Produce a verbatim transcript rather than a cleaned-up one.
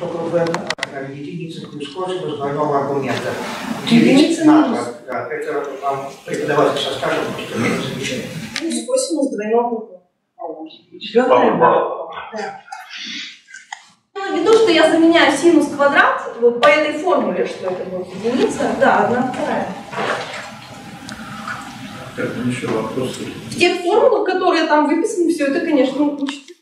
только в единице плюс косинус двойного аргумента. Единица минус. Да, это вам преподаватель расскажет, потому что я не замечаю. Плюс косинус двойного угла. Да. В виду, что я заменяю синус квадрат вот по этой формуле, что это будет единица, да, одна вторая. Это еще вопросы. В тех формулах, которые там выписаны, все это, конечно, учтите.